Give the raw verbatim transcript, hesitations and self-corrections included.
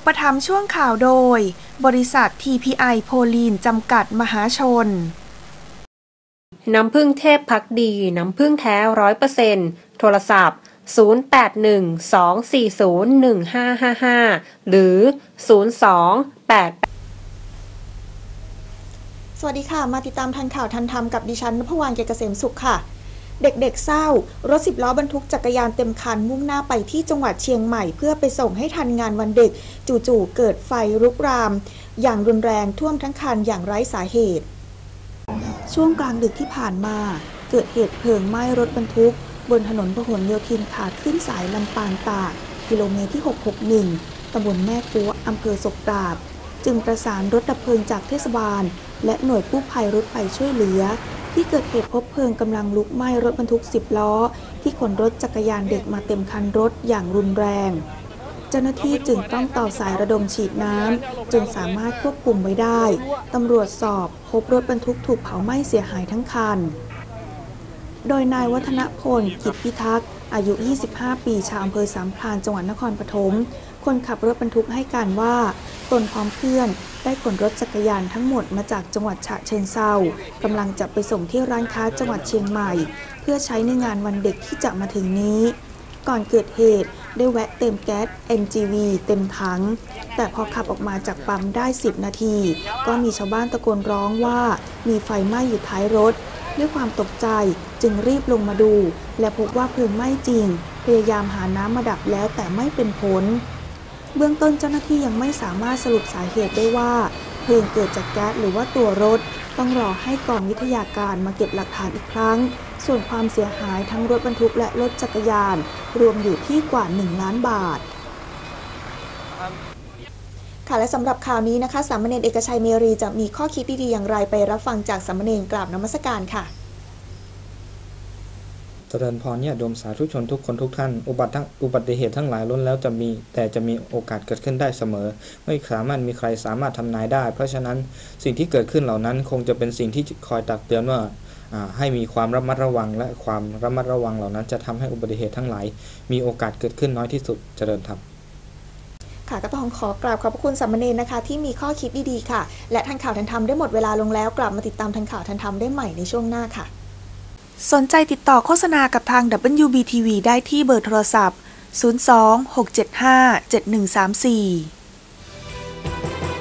ปถัมภ์ช่วงข่าวโดยบริษัท ที พี ไอ โพลีนจำกัดมหาชนน้ำผึ้งเทพพักดีน้ำผึ้งแท้ ร้อยเปอร์เซ็นต์ โทรศัพท์ศูนย์ แปด หนึ่ง สอง สี่ ศูนย์ หนึ่ง ห้า ห้า ห้าหรือศูนย์ สอง แปดสวัสดีค่ะมาติดตามทันข่าวทันธรรมกับดิฉันนภวรรณ เกียรติเกษมสุขค่ะเด็กๆเศร้ารถสิบล้อบรรทุกจักรยานเต็มคันมุ่งหน้าไปที่จังหวัดเชียงใหม่เพื่อไปส่งให้ทันงานวันเด็กจู่ๆเกิดไฟลุกรามอย่างรุนแรงท่วมทั้งคันอย่างไร้สาเหตุช่วงกลางดึกที่ผ่านมาเกิดเหตุเพลิงไหม้รถบรรทุกบนถนนพหลโยธินขาขึ้นสายลำปางตากกิโลเมตรที่หกร้อยหกสิบเอ็ดตำบลแม่กัวอำเภอศกปราบจึงประสานรถดับเพลิงจากเทศบาลและหน่วยกู้ภัยรถไฟช่วยเหลือที่เกิดเหตุพบเพลิงกำลังลุกไหม้รถบรรทุกสิบล้อที่ขนรถจักรยานเด็กมาเต็มคันรถอย่างรุนแรงเจ้าหน้าที่จึงต้องต่อสายระดมฉีดน้ำจนสามารถควบคุมไว้ได้ตำรวจสอบพบรถบรรทุกถูกเผาไหม้เสียหายทั้งคันโดยนายวัฒนพลกิจพิทักษ์อายุยี่สิบห้าปีชาวอำเภอสามพรานจังหวัดนครปฐมคนขับรถบรรทุกให้การว่าตนพร้อมเพื่อนได้ขนรถจักรยานทั้งหมดมาจากจังหวัดฉะเชิงเทรากำลังจะไปส่งที่ร้านค้าจังหวัดเชียงใหม่เพื่อใช้ในงานวันเด็กที่จะมาถึงนี้ก่อนเกิดเหตุได้แวะเติมแก๊ส เอ็น จี วี เต็มถังแต่พอขับออกมาจากปั๊มได้สิบนาทีก็มีชาวบ้านตะโกนร้องว่ามีไฟไหม้อยู่ท้ายรถด้วยความตกใจจึงรีบลงมาดูและพบว่าเพลิงไหม้จริงพยายามหาน้ำมาดับแล้วแต่ไม่เป็นผลเบื้องต้นเจ้าหน้าที่ยังไม่สามารถสรุปสาเหตุได้ว่าเพลิงเกิดจากแก๊สหรือว่าตัวรถต้องรอให้กองวิทยาการมาเก็บหลักฐานอีกครั้งส่วนความเสียหายทั้งรถบรรทุกและรถจักรยานรวมอยู่ที่กว่าหนึ่งล้านบาทค่ะและสำหรับข่าวนี้นะคะสามเณรเอกชัยเมรีจะมีข้อคิดดีๆอย่างไรไปรับฟังจากสามเณรกราบนมัสการค่ะเจริญพรเนี่ยโยมสาธุชนทุกคนทุกท่านอุบัติทั้งอุบัติเหตุทั้งหลายล้วนแล้วจะมีแต่จะมีโอกาสเกิดขึ้นได้เสมอไม่สามารถมีใครสามารถทำนายได้เพราะฉะนั้นสิ่งที่เกิดขึ้นเหล่านั้นคงจะเป็นสิ่งที่คอยตักเตือนว่าให้มีความระมัดระวังและความระมัดระวังเหล่านั้นจะทำให้อุบัติเหตุทั้งหลายมีโอกาสเกิดขึ้นน้อยที่สุดเจริญธรรมค่ะก็ต้องขอกราบขอบพระคุณสามเณรนะคะที่มีข้อคิดดีๆค่ะและทันข่าวทันธรรมได้หมดเวลาลงแล้วกลับมาติดตามทันข่าวทันธรรมได้ใหม่ในช่วงหน้าค่ะสนใจติดต่อโฆษณากับทาง ดับเบิลยู บี ที วี ได้ที่เบอร์โทรศัพท์ศูนย์ สอง หก เจ็ด ห้า เจ็ด หนึ่ง สาม สี่